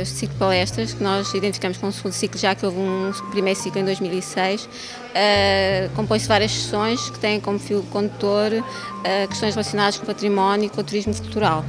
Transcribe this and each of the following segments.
este ciclo de palestras, que nós identificamos como um segundo ciclo, já que houve um primeiro ciclo em 2006. Compõe-se de várias sessões que têm como fio condutor questões relacionadas com o património e com o turismo cultural.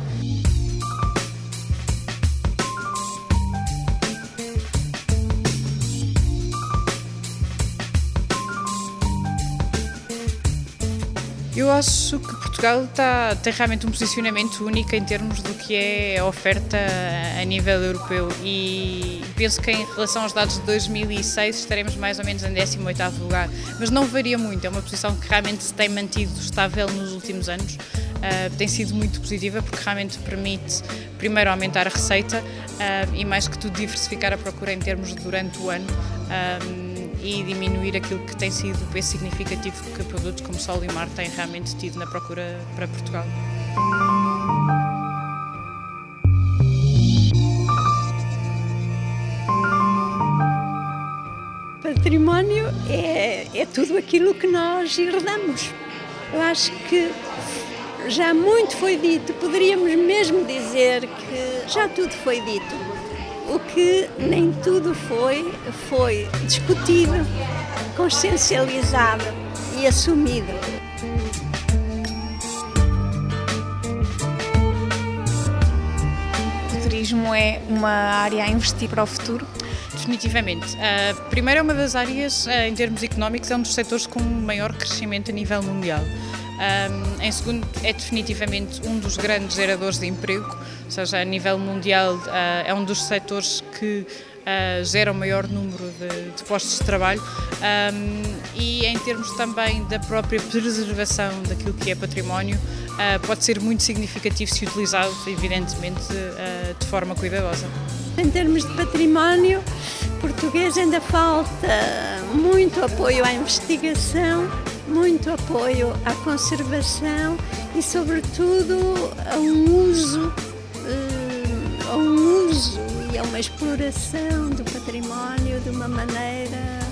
Eu acho que Portugal tem realmente um posicionamento único em termos do que é a oferta a nível europeu e penso que em relação aos dados de 2006 estaremos mais ou menos em 18º lugar, mas não varia muito, é uma posição que realmente se tem mantido estável nos últimos anos. Tem sido muito positiva porque realmente permite primeiro aumentar a receita e mais que tudo diversificar a procura em termos durante o ano. E diminuir aquilo que tem sido o peso significativo que produtos como Sol e Mar têm realmente tido na procura para Portugal. Património é tudo aquilo que nós herdamos. Eu acho que já muito foi dito, poderíamos mesmo dizer que já tudo foi dito. O que nem tudo foi discutido, consciencializado e assumido. O turismo é uma área a investir para o futuro? Definitivamente. Primeiro é uma das áreas, em termos económicos, é um dos setores com maior crescimento a nível mundial. Em segundo, é definitivamente um dos grandes geradores de emprego, ou seja, a nível mundial é um dos setores que gera o maior número de postos de trabalho e em termos também da própria preservação daquilo que é património, pode ser muito significativo se utilizado, evidentemente, de forma cuidadosa. Em termos de património português ainda falta muito apoio à investigação, muito apoio à conservação e, sobretudo, a um uso e a uma exploração do património de uma maneira